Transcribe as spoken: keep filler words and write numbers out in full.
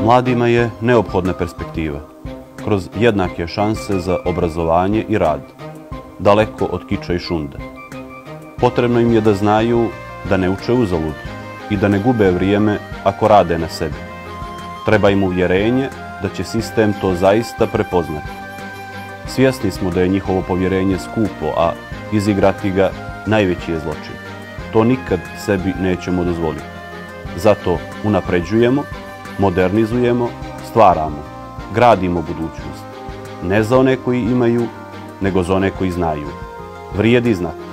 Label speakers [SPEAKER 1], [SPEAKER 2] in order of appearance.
[SPEAKER 1] Mladima je neophodna perspektiva, kroz jednake šanse za obrazovanje i rad, daleko od kiča i šunda. Potrebno im je da znaju da ne uče uzalud i da ne gube vrijeme ako rade na sebi. Treba im uvjerenje da će sistem to zaista prepoznati. Svjesni smo da je njihovo povjerenje skupo, a izigrati ga najveći je zločin. To nikad sebi nećemo dozvoliti. Zato unapređujemo, modernizujemo, stvaramo, gradimo budućnost. Ne za one koji imaju, nego za one koji znaju. Vrijedi znati.